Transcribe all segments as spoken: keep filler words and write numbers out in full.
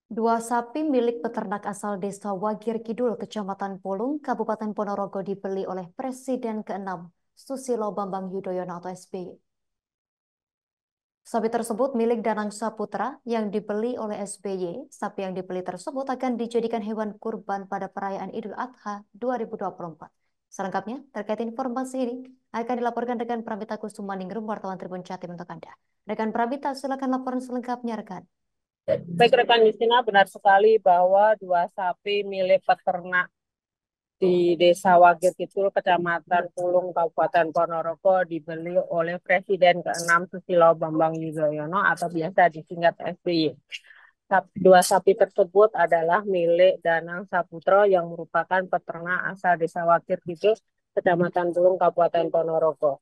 Dua sapi milik peternak asal Desa Wagir Kidul, Kecamatan Pulung, Kabupaten Ponorogo dibeli oleh Presiden keenam Susilo Bambang Yudhoyono atau S B Y. Sapi tersebut milik Danang Saputra yang dibeli oleh S B Y. Sapi yang dibeli tersebut akan dijadikan hewan kurban pada perayaan Idul Adha dua ribu dua puluh empat. Selengkapnya, terkait informasi ini akan dilaporkan rekan Pramita Kusumaningrum, wartawan Tribun Jatim untuk Anda. Rekan Pramita, silakan laporan selengkapnya, rekan. Baik rekan Justina, benar sekali bahwa dua sapi milik peternak di Desa Wagir Kidul, Kecamatan Pulung, Kabupaten Ponorogo dibeli oleh Presiden keenam Susilo Bambang Yudhoyono atau biasa disingkat S B Y. Dua sapi tersebut adalah milik Danang Saputro yang merupakan peternak asal Desa Wagir Kidul, Kecamatan Pulung, Kabupaten Ponorogo.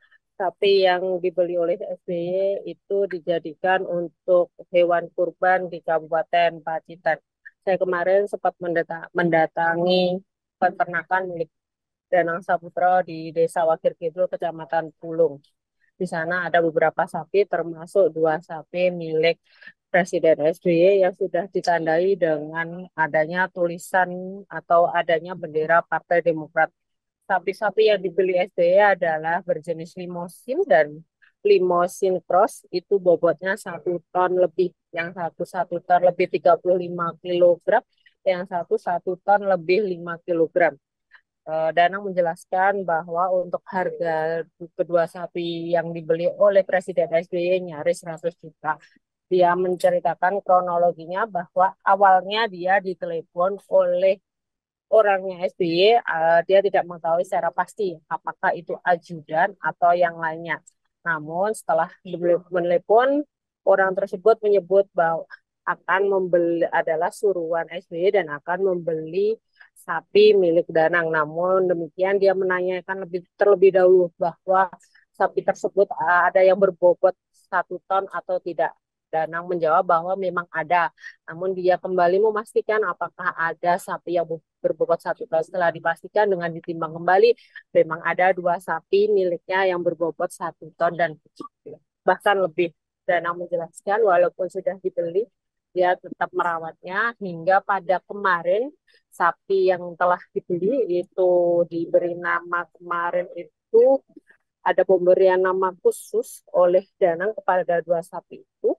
Sapi yang dibeli oleh S B Y itu dijadikan untuk hewan kurban di Kabupaten Pacitan. Saya kemarin sempat mendata mendatangi peternakan milik Danang Saputro di Desa Wagir Kidul, Kecamatan Pulung. Di sana ada beberapa sapi, termasuk dua sapi milik Presiden S B Y yang sudah ditandai dengan adanya tulisan atau adanya bendera Partai Demokrat. Sapi-sapi yang dibeli S B Y adalah berjenis limosin dan limosin cross, itu bobotnya satu ton lebih. Yang satu satu ton lebih tiga puluh lima kilogram, yang satu satu ton lebih lima kilogram. Uh, Danang menjelaskan bahwa untuk harga kedua sapi yang dibeli oleh Presiden S B Y nyaris seratus juta. Dia menceritakan kronologinya bahwa awalnya dia ditelepon oleh orangnya S B Y, uh, dia tidak mengetahui secara pasti apakah itu ajudan atau yang lainnya. Namun setelah menelepon, orang tersebut menyebut bahwa akan membeli adalah suruhan S B Y dan akan membeli sapi milik Danang. Namun demikian dia menanyakan lebih terlebih dahulu bahwa sapi tersebut uh, ada yang berbobot satu ton atau tidak. Danang menjawab bahwa memang ada, namun dia kembali memastikan apakah ada sapi yang berbobot satu ton. Setelah dipastikan dengan ditimbang kembali, memang ada dua sapi miliknya yang berbobot satu ton dan bahkan lebih. Danang menjelaskan walaupun sudah dibeli, dia tetap merawatnya hingga pada kemarin sapi yang telah dibeli itu diberi nama kemarin itu ada pemberian nama khusus oleh Danang kepada dua sapi itu.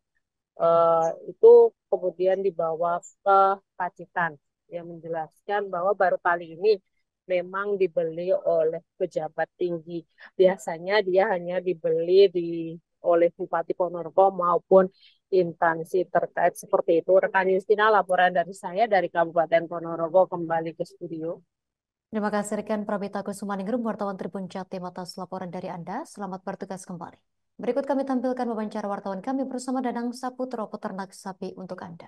Uh, itu kemudian dibawa ke Pacitan. Yang menjelaskan bahwa baru kali ini memang dibeli oleh pejabat tinggi. Biasanya dia hanya dibeli di oleh Bupati Ponorogo maupun instansi terkait seperti itu. Rekan Justina, laporan dari saya dari Kabupaten Ponorogo kembali ke studio. Terima kasih rekan Pramita Kusumaningrum, wartawan Tribun Jatim atas laporan dari Anda. Selamat bertugas kembali. Berikut kami tampilkan wawancara wartawan kami bersama Danang Saputro, peternak sapi untuk Anda.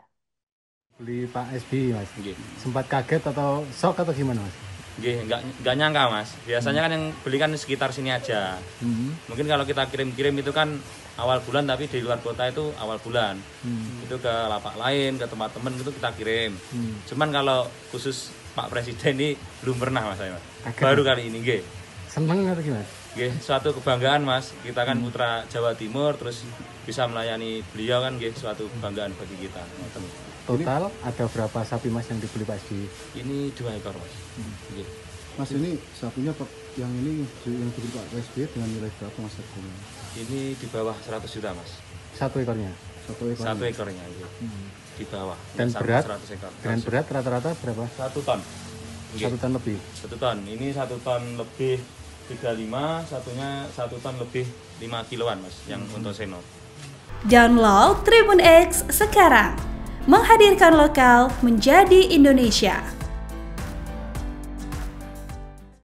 Beli Pak S B Y, Mas. Gih. Sempat kaget atau shock atau gimana, Mas? Gih, nggak, nggak nyangka, Mas. Biasanya hmm. kan yang beli kan sekitar sini aja. Hmm. Mungkin kalau kita kirim-kirim itu kan awal bulan, tapi di luar kota itu awal bulan. Hmm. Itu ke lapak lain, ke tempat temen itu kita kirim. Hmm. Cuman kalau khusus Pak Presiden ini belum pernah, Mas. Saya, Mas. Baru kali ini, Gih. Seneng atau gimana? Gih, suatu kebanggaan, Mas. Kita kan putra Jawa Timur, terus bisa melayani beliau kan, gih, suatu kebanggaan bagi kita. Total ini, ada berapa sapi, Mas, yang dibeli Pak S B Y? Ini dua ekor, Mas. Hmm. Gih. Mas, ini sapinya yang ini yang dibeli Pak S B Y dengan nilai berapa, Mas? Ini di bawah seratus juta, Mas. Satu ekornya? Satu ekornya. Satu ekornya, hmm. Di bawah. Dan berat? seratus ekor. Dan berat rata-rata berapa? Satu ton. Gih. Satu ton lebih? Satu ton. Ini satu ton lebih tiga puluh lima, satunya satu ton lebih lima kiloan, Mas, yang hmm. untuk seno. Download Tribun X sekarang, menghadirkan lokal menjadi Indonesia.